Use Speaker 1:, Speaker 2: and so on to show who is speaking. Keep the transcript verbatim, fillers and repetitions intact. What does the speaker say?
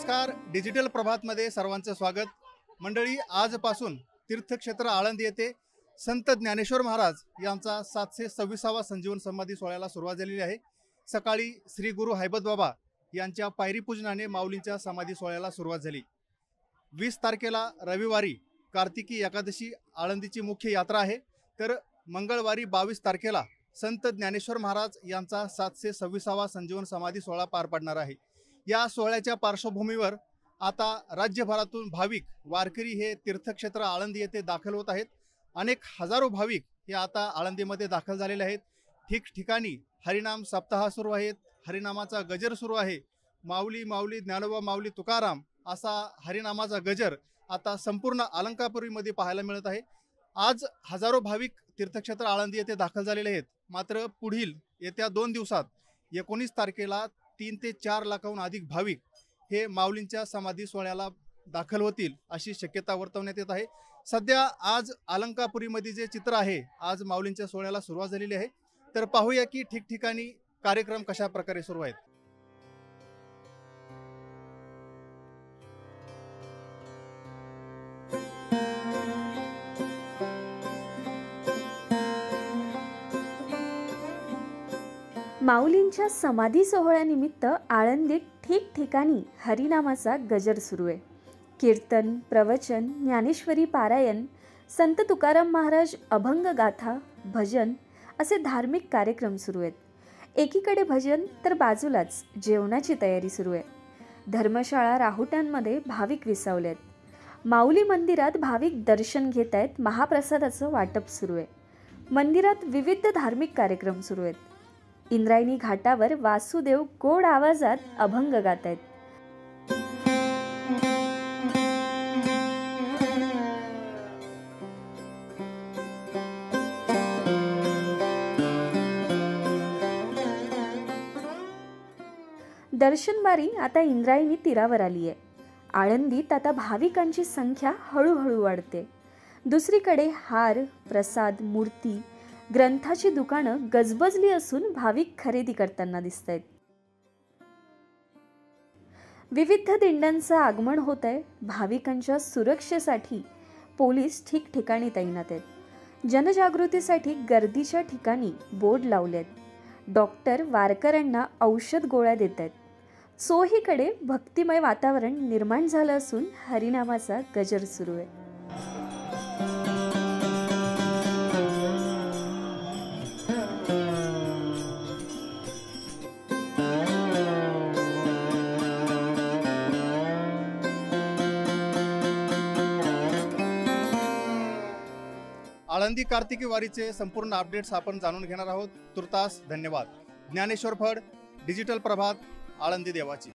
Speaker 1: नमस्कार, डिजिटल प्रभातमध्ये सर्वांचं स्वागत। मंडळी, आजपासून तीर्थक्षेत्र आळंदी येथे संत ज्ञानेश्वर महाराज यांचा सातशे सव्वीसावा संजीवन समाधी सोहळ्याला सुरुवात झालेली आहे। सकाळी श्री गुरु हैबत बाबा यांच्या पायरी पूजनाने माऊलींच्या समाधी सोहळ्याला सुरुवात झाली। वीस तारखेला रविवारी कार्तिकी एकादशी आळंदीची मुख्य यात्रा आहे, तर मंगळवारी बावीस तारखेला संत ज्ञानेश्वर महाराज यांचा सातशे सव्वीसावा संजीवन समाधी सोहळा पार पडणार आहे। या सोहळ्याच्या पार्श्वभूमीवर आता राज्यभरातून भाविक वारकरी हे तीर्थक्षेत्र आळंदी येथे दाखल होत आहेत। अनेक हजारो भाविक हे आता आळंदीमध्ये दाखल झालेले आहेत। ठिकठिकाणी हरिनाम सप्ताह सुरू आहेत, हरिनामाचा गजर सुरू आहे। माऊली माऊली ज्ञानोबा माऊली तुकाराम असा हरिनामाचा गजर आता संपूर्ण अलंकापुरीमध्ये पाहायला मिळत आहे। आज हजारो भाविक तीर्थक्षेत्र आळंदी येथे दाखल झालेले आहेत, मात्र पुढील येत्या दोन दिवसात एकोणीस तारखेला तीन ते चार लाखाहून अधिक भाविक हे माऊलींच्या समाधी सोहळ्याला दाखल होतील अशी शक्यता वर्तवण्यात येत आहे। सध्या आज अलंकापुरीमध्ये जे चित्र आहे, आज माऊलींच्या सोहळ्याला सुरुवात झालेली आहे, तर पाहूया की ठिकठिकाणी कार्यक्रम कशा प्रकारे सुरू आहेत।
Speaker 2: माऊलींच्या समाधी सोहळ्यानिमित्त आळंदीत ठिकठिकाणी हरिनामाचा गजर सुरू आहे। कीर्तन, प्रवचन, ज्ञानेश्वरी पारायण, संत तुकाराम महाराज अभंग गाथा, भजन असे धार्मिक कार्यक्रम सुरू आहेत। एकीकडे भजन तर बाजूलाच जेवणाची तयारी सुरू आहे। धर्मशाळा राहुट्यांमध्ये भाविक विसावलेत। माऊली मंदिरात भाविक दर्शन घेत आहेत। महाप्रसादाचं वाटप सुरू आहे। मंदिरात विविध धार्मिक कार्यक्रम सुरू आहेत। इंद्रायणी घाटावर वासुदेव गोड आवाजात अभंग गात आहेत। दर्शनबारी आता इंद्रायणी तीरावर आली आहे। आळंदीत आता भाविकांची संख्या हळूहळू वाढते। दुसरीकडे हार, प्रसाद, मूर्ती, ग्रंथाची दुकानं गजबजली असून भाविक खरेदी करताना दिसत आहेत। विविध दिंड्यांचं आगमन होत आहे। भाविकांच्या सुरक्षेसाठी पोलीस ठिकठिकाणी तैनात आहेत। जनजागृतीसाठी गर्दीच्या ठिकाणी बोर्ड लावलेत। डॉक्टर वारकऱ्यांना औषध गोळ्या देत आहेत। चोहीकडे भक्तिमय वातावरण निर्माण झालं असून हरिनामाचा गजर सुरू आहे।
Speaker 1: आळंदी कार्तिकी वारीचे संपूर्ण अपडेट्स आपण जाणून घेणार आहोत। तुर्तास धन्यवाद। ज्ञानेश्वर फड, डिजिटल प्रभात, आळंदी देवाची।